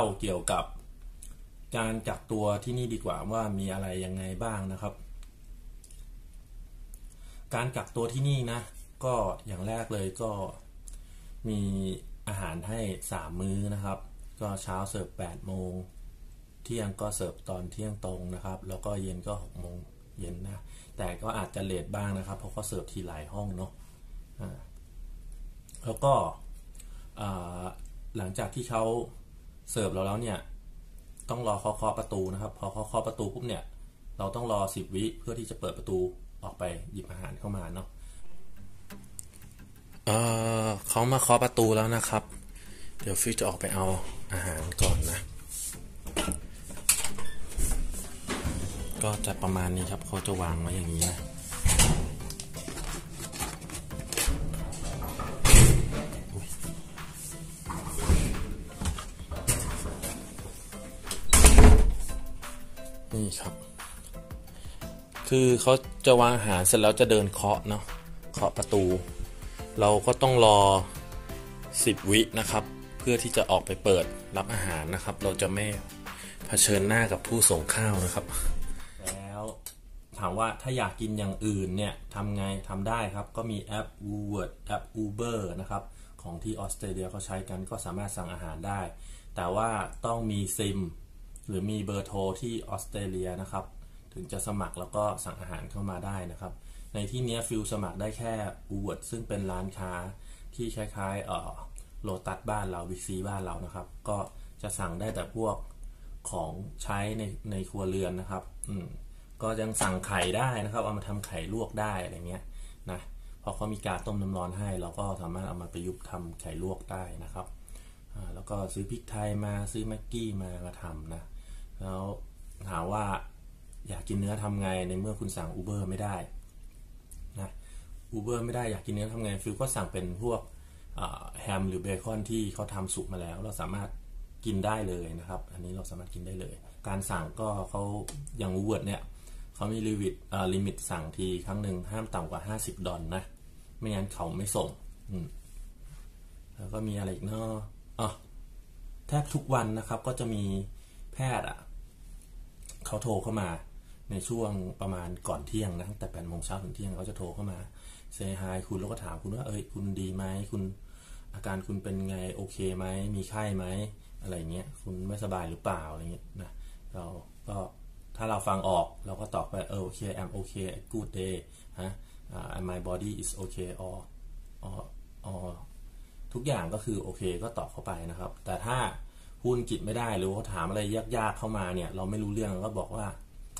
เกี่ยวกับการกักตัวที่นี่ดีกว่าว่ามีอะไรยังไงบ้างนะครับการกักตัวที่นี่นะก็อย่างแรกเลยก็มีอาหารให้3มื้อนะครับก็เช้าเสิร์ฟ8 โมงเที่ยงก็เสิร์ฟตอนเที่ยงตรงนะครับแล้วก็เย็นก็6 โมงเย็นนะแต่ก็อาจจะเลทบ้างนะครับเพราะเขาเสิร์ฟทีหลายห้องเนาะแล้วก็หลังจากที่เขาเสิร์ฟเราแล้วเนี่ยต้องรอเขาเคาะประตูนะครับพอเขาเคาะประตูปุ๊บเนี่ยเราต้องรอ10 วิเพื่อที่จะเปิดประตูออกไปหยิบอาหารเข้ามาเนาะเขามาเคาะประตูแล้วนะครับเดี๋ยวฟิวจะออกไปเอาอาหารก่อนนะก็จะประมาณนี้ครับเขาจะวางไว้อย่างนี้นะนี่ครับคือเขาจะวางอาหารเสร็จแล้วจะเดินเคาะเนาะเคาะประตูเราก็ต้องรอ10 วินะครับเพื่อที่จะออกไปเปิดรับอาหารนะครับเราจะไม่เผชิญหน้ากับผู้ส่งข้าวนะครับแล้วถามว่าถ้าอยากกินอย่างอื่นเนี่ยทำไงทำได้ครับก็มีแอป Woolworths แอป Uber นะครับของที่ออสเตรเลียเขาใช้กันก็สามารถสั่งอาหารได้แต่ว่าต้องมีซิมหรือมีเบอร์โทรที่ออสเตรเลียนะครับถึงจะสมัครแล้วก็สั่งอาหารเข้ามาได้นะครับในที่นี้ฟิลสมัครได้แค่ Woolworths ซึ่งเป็นร้านค้าที่คล้ายๆโลตัสบ้านเราบิ๊กซีบ้านเรานะครับก็จะสั่งได้แต่พวกของใช้ในครัวเรือนนะครับก็ยังสั่งไข่ได้นะครับเอามาทำไข่ลวกได้อะไรเงี้ยนะพอเขามีการต้มน้ำร้อนให้เราก็สามารถเอามาประยุกต์ทำไข่ลวกได้นะครับแล้วก็ซื้อพริกไทยมาซื้อแม็กกี้มาทำนะแล้วถามว่าอยากกินเนื้อทำไงในเมื่อคุณสั่ง Uber ไม่ได้นะ Uber ไม่ได้อยากกินเนื้อทำไงฟิลก็สั่งเป็นพวกแฮมหรือเบคอนที่เขาทำสุกมาแล้วเราสามารถกินได้เลยนะครับอันนี้เราสามารถกินได้เลยการสั่งก็เขาอย่าง Woolworths เนี่ยเขามีลิมิตสั่งทีครั้งหนึ่งห้ามต่ำกว่า$50นะไม่งั้นเขาไม่ส่งแล้วก็มีอะไรอีกเนาะแทบทุกวันนะครับก็จะมีแพทย์เขาโทรเข้ามาในช่วงประมาณก่อนเที่ยงนะตั้งแต่8 โมงเช้าถึงเที่ยงเขาจะโทรเข้ามาเซฮายคุณแล้วก็ถามคุณว่าคุณดีไหมคุณอาการคุณเป็นไงโอเคไหมมีไข้ไหมอะไรเงี้ยคุณไม่สบายหรือเปล่าอะไรเงี้ยนะเราก็ถ้าเราฟังออกเราก็ตอบไปโอเค I'm okay good day ฮะmy body is okay or ทุกอย่างก็คือโอเคก็ตอบเข้าไปนะครับแต่ถ้าพูดอังกฤษไม่ได้หรือเขาถามอะไรยากๆเข้ามาเนี่ยเราไม่รู้เรื่องก็บอกว่า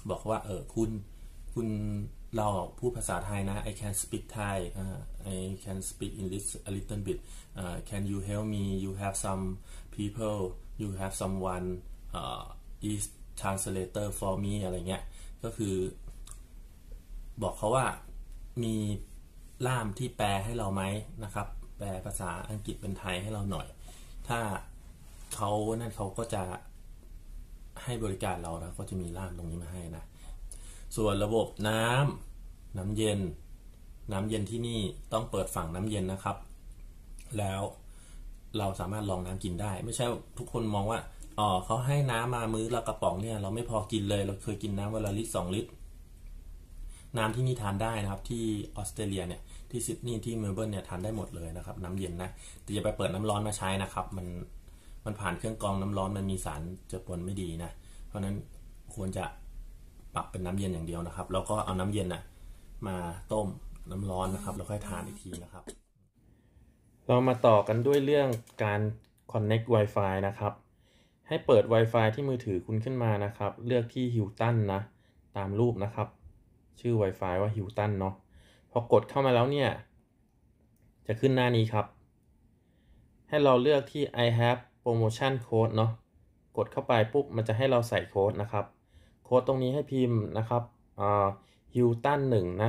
คุณเราพูดภาษาไทยนะ I can speak Thai I can speak English a little bit can you help me you have some people you have someone is translator for me อะไรเงี้ยก็คือบอกเขาว่ามีล่ามที่แปลให้เราไหมนะครับแปลภาษาอังกฤษเป็นไทยให้เราหน่อยถ้าเขาก็จะให้บริการเรานะก็จะมีล่ามตรงนี้มาให้นะส่วนระบบน้ำเย็นที่นี่ต้องเปิดฝั่งน้ำเย็นนะครับแล้วเราสามารถลองน้ำกินได้ไม่ใช่ทุกคนมองว่าเขาให้น้ำมามื้อละกระป๋องเนี่ยเราไม่พอกินเลยเราเคยกินน้ำวันละลิตร2 ลิตรน้ำที่นี่ทานได้นะครับที่ออสเตรเลียเนี่ยที่ซิดนีย์ที่เมลเบิร์นเนี่ยทานได้หมดเลยนะครับน้ำเย็นนะแต่อย่าไปเปิดน้ำร้อนมาใช้นะครับมันผ่านเครื่องกรองน้ำร้อนมันมีสารเจือปนไม่ดีนะเพราะนั้นควรจะปรับเป็นน้ำเย็นอย่างเดียวนะครับแล้วก็เอาน้ำเย็นมาต้มน้ำร้อนนะครับแล้วค่อยทานอีกทีนะครับเรามาต่อกันด้วยเรื่องการ connect Wi-Fi นะครับให้เปิด Wi-Fi ที่มือถือคุณขึ้นมานะครับเลือกที่ Hilton นะตามรูปนะครับชื่อ Wi-Fi ว่า Hilton เนาะพอกดเข้ามาแล้วเนี่ยจะขึ้นหน้านี้ครับให้เราเลือกที่ I have promotion code เนาะกดเข้าไปปุ๊บมันจะให้เราใส่โค้ดนะครับโค้ดตรงนี้ให้พิมพ์นะครับHilton 1นะ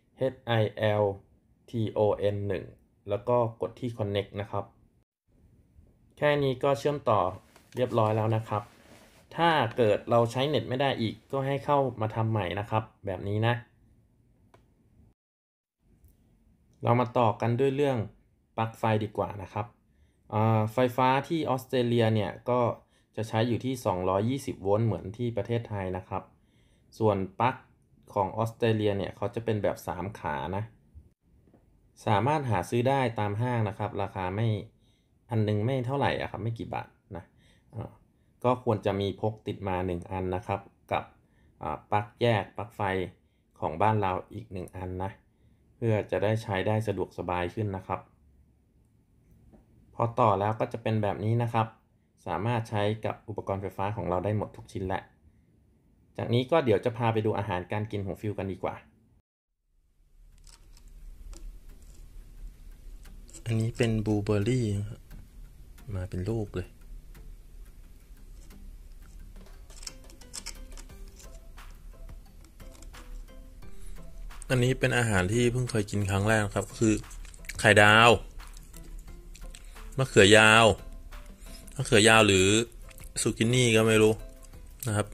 HILTON 1แล้วก็กดที่ connect นะครับแค่นี้ก็เชื่อมต่อเรียบร้อยแล้วนะครับถ้าเกิดเราใช้เน็ตไม่ได้อีกก็ให้เข้ามาทำใหม่นะครับแบบนี้นะเรามาต่อกันด้วยเรื่องปลั๊กไฟดีกว่านะครับไฟฟ้าที่ออสเตรเลียเนี่ยก็จะใช้อยู่ที่220โวลต์เหมือนที่ประเทศไทยนะครับส่วนปลั๊กของออสเตรเลียเนี่ยเขาจะเป็นแบบ3ขานะสามารถหาซื้อได้ตามห้างนะครับราคาไม่อันนึงไม่เท่าไหร่ครับไม่กี่บาทนะก็ควรจะมีพกติดมา1อันนะครับกับปลั๊กแยกปลั๊กไฟของบ้านเราอีก1อันนะเพื่อจะได้ใช้ได้สะดวกสบายขึ้นนะครับพอต่อแล้วก็จะเป็นแบบนี้นะครับสามารถใช้กับอุปกรณ์ไฟฟ้าของเราได้หมดทุกชิ้นแหละจากนี้ก็เดี๋ยวจะพาไปดูอาหารการกินของฟิลกันดีกว่าอันนี้เป็นบลูเบอร์รี่มาเป็นลูกเลยอันนี้เป็นอาหารที่เพิ่งเคยกินครั้งแรกครับคือไข่ดาวมะเขือยาวหรือซูกินี่ก็ไม่รู้นะครับ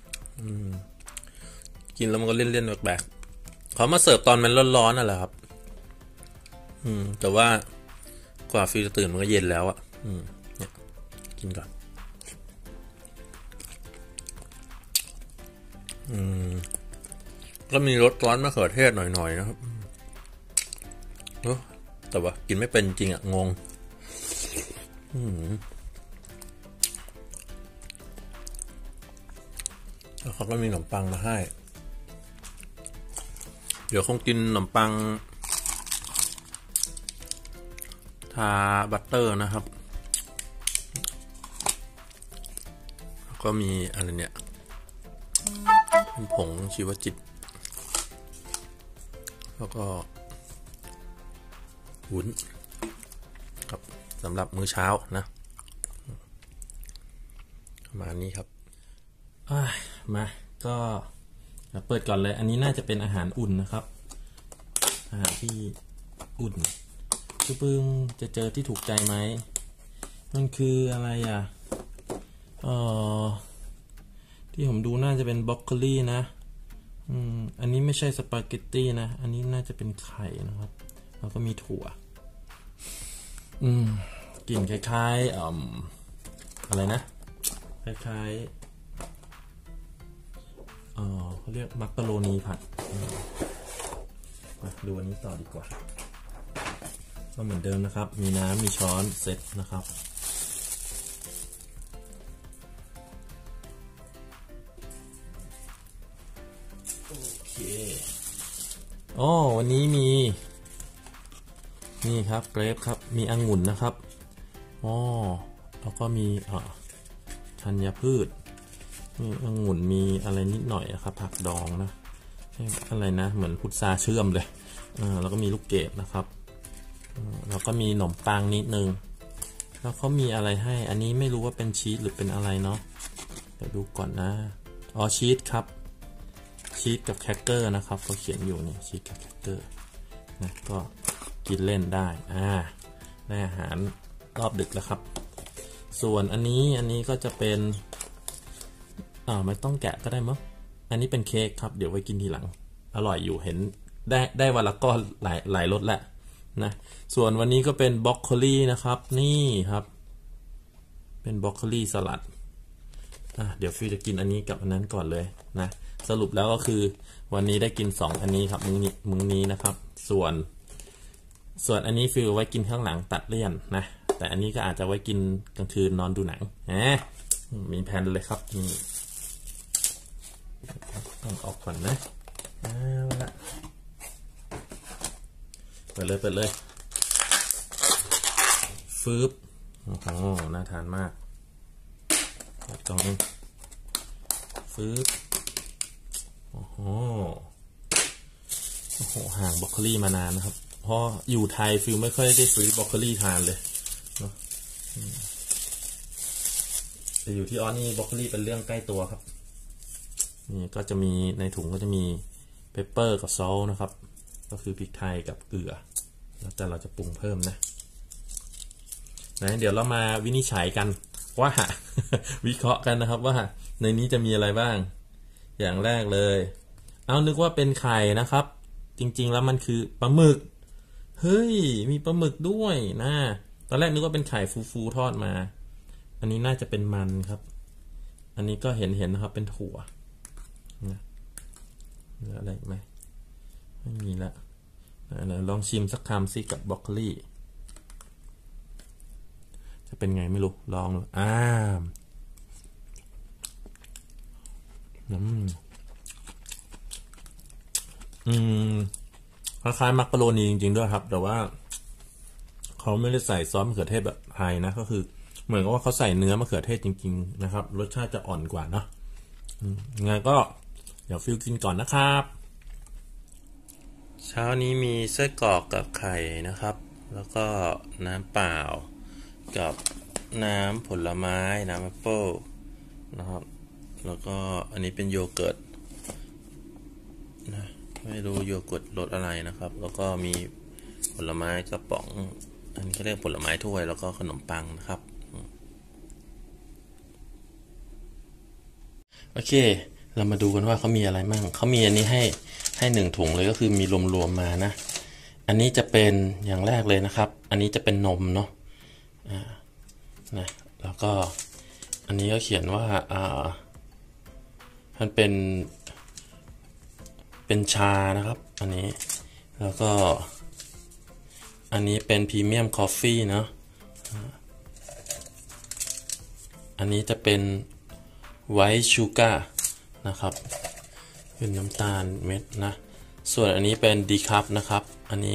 กินแล้วมันก็เลี่ยนๆแปลกๆเขามาเสิร์ฟตอนมันร้อนๆนั่นแหละครับแต่ว่ากว่าฟิลจะตื่นมันก็เย็นแล้วอ่ะเนี่ยกินก่อนก็มีรสร้อนมะเขือเทศหน่อยๆนะครับแต่ว่ากินไม่เป็นจริงอ่ะงงแล้วเขาก็มีขนมปังมาให้เดี๋ยวคงกินขนมปังทาบัตเตอร์นะครับแล้วก็มีอะไรเนี่ยเป็นผงชีวจิตแล้วก็วุ้นครับสำหรับมื้อเช้านะประมาณนี้ครับมาก็เปิดก่อนเลยอันนี้น่าจะเป็นอาหารอุ่นนะครับอาหารที่อุ่นคือปึ้งจะเจอที่ถูกใจไหมมันคืออะไรที่ผมดูน่าจะเป็นบรอกโคลีนะอันนี้ไม่ใช่สปาเกตตี้นะอันนี้น่าจะเป็นไข่นะครับแล้วก็มีถั่วกลิ่นคล้ายๆอะไรนะคล้ายๆเขาเรียกมักกะโรนีผัดมาดูอันนี้ต่อดีกว่าก็เหมือนเดิมนะครับมีน้ำมีช้อนเสร็จนะครับโอเควันนี้มีนี่ครับเกรปครับมีองุ่นนะครับแล้วก็มีธัญพืชมีองุ่นมีอะไรนิดหน่อยครับผักดองนะอะไรนะเหมือนพุทราเชื่อมเลยแล้วก็มีลูกเกดนะครับแล้วก็มีขนมปังนิดนึงแล้วเขามีอะไรให้อันนี้ไม่รู้ว่าเป็นชีสหรือเป็นอะไรเนาะเดี๋ยวดูก่อนนะชีสครับชีสกับแครกเกอร์นะครับเขาเขียนอยู่นี่ชีสกับแครกเกอร์นะก็กินเล่นได้ได้อาหารรอบดึกแล้วครับส่วนอันนี้ก็จะเป็นไม่ต้องแกะก็ได้มั้งอันนี้เป็นเค้กครับเดี๋ยวไว้กินทีหลังอร่อยอยู่เห็นได้วันละก้อนหลายรสแหละนะส่วนวันนี้ก็เป็นบรอกโคลีนะครับนี่ครับเป็นบรอกโคลีสลัดเดี๋ยวฟิวจะกินอันนี้กับอันนั้นก่อนเลยนะสรุปแล้วก็คือวันนี้ได้กิน2อันนี้ครับมื้อนี้นะครับส่วนอันนี้ฟิวไว้กินข้างหลังตัดเลี่ยนนะแต่อันนี้ก็อาจจะไว้กินกลางคืนนอนดูหนังมีแผนเลยครับนี่ต้องออกก่อนนะเปิดเลยฟืบน่าทานมากกล่องนึงฟืบห่างบรอกโคลีมานานนะครับเพราะอยู่ไทยฟิลไม่ค่อยได้ซื้อบรอกโคลีทานเลยเนาะแต่อยู่ที่ออสนี่บรอกโคลีเป็นเรื่องใกล้ตัวครับนี่ก็จะมีในถุงก็จะมีเปปเปอร์กับซอลนะครับก็คือพริกไทยกับเกลือแล้วแต่เราจะปรุงเพิ่มนะเดี๋ยวเรามาวินิจฉัยกันว่า วิเคราะห์กันนะครับว่าในนี้จะมีอะไรบ้างอย่างแรกเลยนึกว่าเป็นไข่นะครับจริงๆแล้วมันคือปลาหมึกเฮ้ยมีปลาหมึกด้วยนะตอนแรกนึกว่าเป็นไข่ฟูๆทอดมาอันนี้น่าจะเป็นมันครับอันนี้ก็เห็นนะครับเป็นถั่วนะเหลืออะไรไหมไม่มีละลองชิมสักคำสิกับบรอกโคลีจะเป็นไงไม่รู้ลองดูคล้ายๆมักกะโรนีจริงๆด้วยครับแต่ว่าเขาไม่ได้ใส่ซอสมะเขือเทศแบบไทยนะก็คือเหมือนกับว่าเขาใส่เนื้อมะเขือเทศจริงๆนะครับรสชาติจะอ่อนกว่าเนาะงั้นก็เดี๋ยวฟิลกินก่อนนะครับเช้านี้มีไส้กรอกกับไข่นะครับแล้วก็น้ำเปล่ากับน้ำผลไม้น้ำแอปเปิ้ลนะครับแล้วก็อันนี้เป็นโยเกิร์ตนะไม่รู้โยเกิร์ตรสอะไรนะครับแล้วก็มีผลไม้กระป๋องอันนี้เขาเรียกผลไม้ถ้วยแล้วก็ขนมปังนะครับโอเคเรามาดูกันว่าเขามีอะไรมั่งเขามีอันนี้ให้1 ถุงเลยก็คือมีรวมๆมานะอันนี้จะเป็นอย่างแรกเลยนะครับอันนี้จะเป็นนมเนาะนะแล้วก็อันนี้ก็เขียนว่ามันเป็นชานะครับอันนี้แล้วก็อันนี้เป็นพรีเมียมคอฟฟี่เนาะอันนี้จะเป็นไวท์ชูการ์นะครับเป็นน้ำตาลเม็ดนะส่วนอันนี้เป็นดีคัพนะครับอันนี้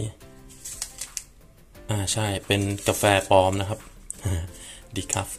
ใช่เป็นกาแฟปลอมนะครับดีคัพ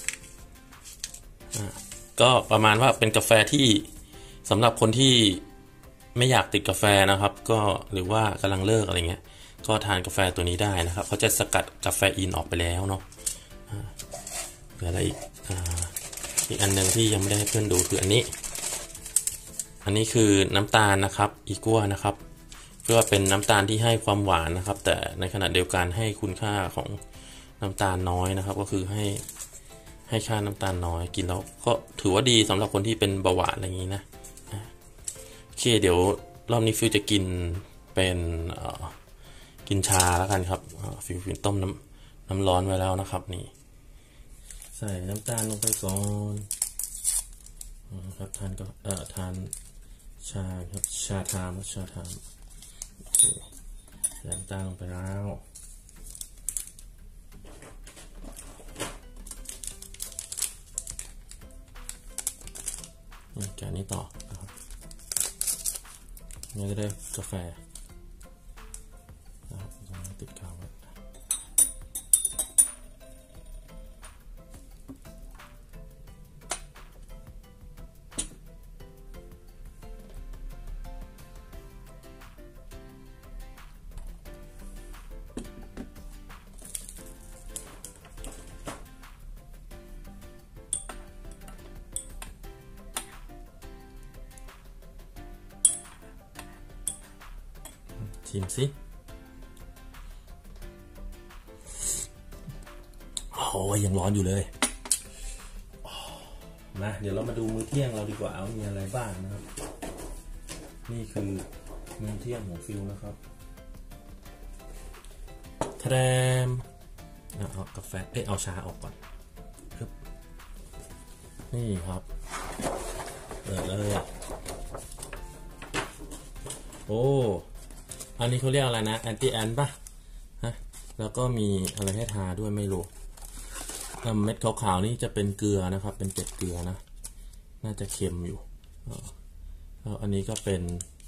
ก็ประมาณว่าเป็นกาแฟที่สำหรับคนที่ไม่อยากติดกาแฟนะครับก็หรือว่ากำลังเลิกอะไรเงี้ยก็ทานกาแฟตัวนี้ได้นะครับเขาจะสกัดกาแฟอินออกไปแล้วเนาะเหลืออะไรอีกอันหนึ่งที่ยังไม่ได้ให้เพื่อนดูคืออันนี้คือน้ำตาลนะครับอีกัวนะครับเพื่อเป็นน้ำตาลที่ให้ความหวานนะครับแต่ในขณะเดียวกันให้คุณค่าของน้ำตาลน้อยนะครับก็คือให้ค่าน้ำตาลน้อยกินแล้วก็ถือว่าดีสำหรับคนที่เป็นเบาหวานอะไรอย่างนี้นะโอเคเดี๋ยวรอบนี้ฟิวจะกินเป็นกินชาแล้วกันครับฟิวต้มน้ำร้อนไว้แล้วนะครับนี่ใส่น้ำตาลลงไปก่อนครับทานชาครับชาไทม์ใส่น้ำตาลลงไปแล้วแกะนี้ต่อนะครับนี่ก็ได้กาแฟนะครับติดกาวไว้ชิมสิโอ้ยยังร้อนอยู่เลยมาเดี๋ยวเรามาดูมื้อเที่ยงเราดีกว่าเอามีอะไรบ้างนะครับนี่คือมื้อเที่ยงของฟิวนะครับแทมเอากาแฟเอาชาออกก่อนครับนี่ครับเปิดเลยโอ้อันนี้เขาเรียกอะไรนะแอนตี้แอนป่ะฮะแล้วก็มีอะไรให้ทาด้วยไม่รู้เม็ดขาวๆนี่จะเป็นเกลือนะครับเป็นเกล็ดเกลือนะน่าจะเค็มอยู่แล้วอันนี้ก็เป็น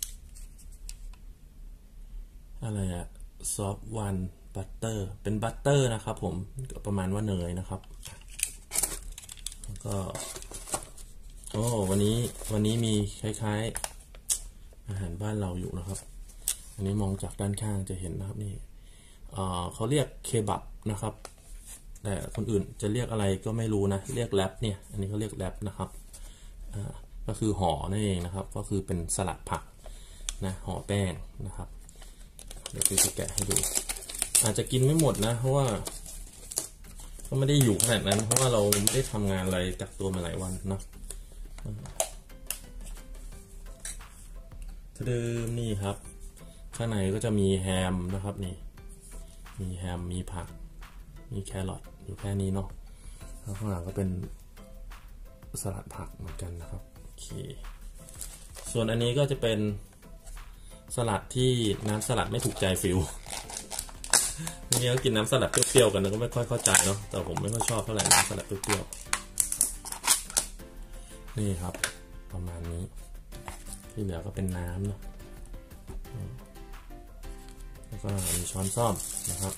อะไรอะซอฟต์วันบัตเตอร์เป็นบัตเตอร์นะครับผมประมาณว่าเนยนะครับแล้วก็โอ้วันนี้มีคล้ายๆอาหารบ้านเราอยู่นะครับอันนี้มองจากด้านข้างจะเห็นนะครับนี่เขาเรียกเคบับนะครับแต่คนอื่นจะเรียกอะไรก็ไม่รู้นะเรียกแรปเนี่ยอันนี้เขาเรียกแรปนะครับก็คือห่อนั่นเองนะครับก็คือเป็นสลัดผักนะห่อแป้งนะครับเดี๋ยวจะแกะให้ดูอาจจะกินไม่หมดนะเพราะว่าก็ไม่ได้อยู่ขนาดนั้นเพราะว่าเราไม่ได้ทำงานอะไรกักตัวมาหลายวันนะเดิมนี่ครับข้างในก็จะมีแฮมนะครับนี่มีแฮมมีผักมีแครอทอยู่แค่นี้เนาะแล้วข้างหลังก็เป็นสลัดผักเหมือนกันนะครับโอเคส่วนอันนี้ก็จะเป็นสลัดที่น้ำสลัดไม่ถูกใจฟิวนี่ก็กินน้ำสลัดเปรี้ยวๆกันนะก็ไม่ค่อยเข้าใจเนาะแต่ผมไม่ค่อยชอบเท่าไหร่น้ำสลัดเปรี้ยวๆนี่ครับประมาณนี้ที่เหลือก็เป็นน้ำเนาะแล้วก็มีช้อนส้อมนะครับ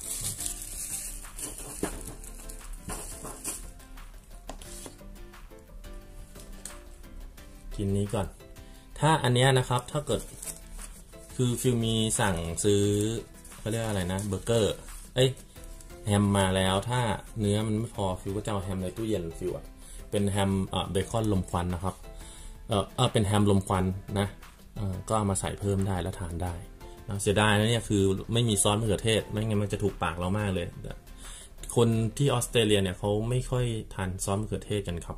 กินนี้ก่อนถ้าอันเนี้ยนะครับถ้าเกิดคือฟิลมีสั่งซื้อเขาเรียกอะไรนะเบอร์เกอร์แฮมมาแล้วถ้าเนื้อมันไม่พอฟิลก็จะเอาแฮมในตู้เย็นฟิลเป็นแฮมเบคอนลมควันนะครับเป็นแฮมลมควันนะก็เอามาใส่เพิ่มได้แล้วทานได้นะเสียดายนะเนี่ยคือไม่มีซอสมะเขือเทศไม่งั้นมันจะถูกปากเรามากเลยคนที่ออสเตรเลียเนี่ยเขาไม่ค่อยทานซอสมะเขือเทศกันครับ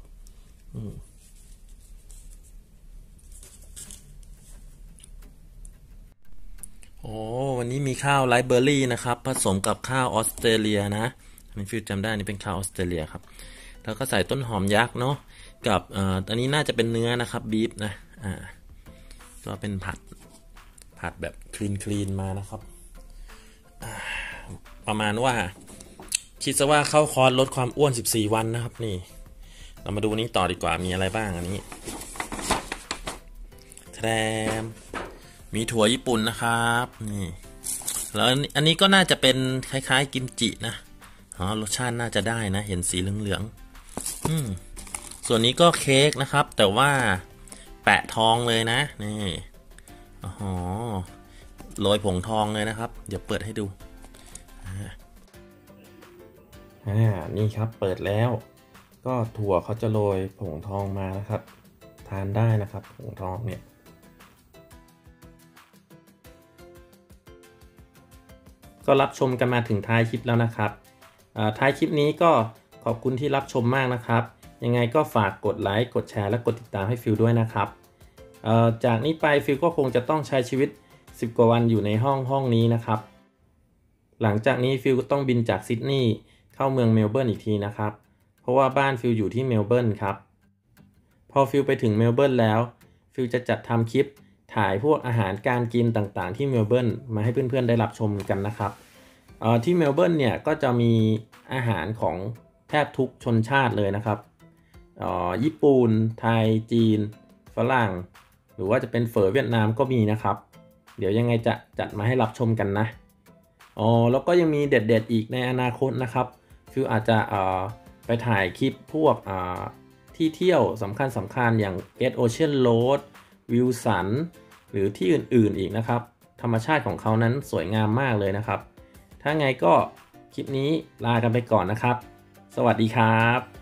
โอ้วันนี้มีข้าวไรซ์เบอร์รี่นะครับผสมกับข้าวออสเตรเลียนะมันฟิวจำได้นี่เป็นข้าวออสเตรเลียครับแล้วก็ใส่ต้นหอมยักษ์เนาะกับอันนี้น่าจะเป็นเนื้อนะครับบีฟนะก็เป็นผัดแบบคลีนมานะครับประมาณว่าคิดซะว่าเข้าคอร์สลดความอ้วน14วันนะครับนี่เรามาดูนี้ต่อดีกว่ามีอะไรบ้างอันนี้แทมมีถั่วญี่ปุ่นนะครับนี่แล้วอันนี้ก็น่าจะเป็นคล้ายๆกิมจินะรสชาติน่าจะได้นะเห็นสีเหลืองๆส่วนนี้ก็เค้กนะครับแต่ว่าแปะทองเลยนะนี่โรยผงทองเลยนะครับเดี๋ยวเปิดให้ดูนี่ครับเปิดแล้วก็ถั่วเขาจะโรยผงทองมานะครับทานได้นะครับผงทองเนี่ยก็รับชมกันมาถึงท้ายคลิปแล้วนะครับท้ายคลิปนี้ก็ขอบคุณที่รับชมมากนะครับยังไงก็ฝากกดไลค์กดแชร์และกดติดตามให้ฟิลด้วยนะครับจากนี้ไปฟิลก็คงจะต้องใช้ชีวิต10 กว่าวันอยู่ในห้องนี้นะครับหลังจากนี้ฟิลก็ต้องบินจากซิดนีย์เข้าเมืองเมลเบิร์นอีกทีนะครับเพราะว่าบ้านฟิลอยู่ที่เมลเบิร์นครับพอฟิลไปถึงเมลเบิร์นแล้วฟิลจะจัดทำคลิปถ่ายพวกอาหารการกินต่างๆที่เมลเบิร์นมาให้เพื่อนๆได้รับชมกันนะครับที่เมลเบิร์นเนี่ยก็จะมีอาหารของแทบทุกชนชาติเลยนะครับญี่ปุ่นไทยจีนฝรั่งหรือว่าจะเป็นเฝอเวียดนามก็มีนะครับเดี๋ยวยังไงจะจัดมาให้รับชมกันนะแล้วก็ยังมีเด็ดๆอีกในอนาคตนะครับฟิวอาจจะไปถ่ายคลิปพวกที่เที่ยวสำคัญอย่าง Get Ocean Road วิลสันหรือที่อื่นๆอีกนะครับธรรมชาติของเขานั้นสวยงามมากเลยนะครับถ้าไงก็คลิปนี้ลากันไปก่อนนะครับสวัสดีครับ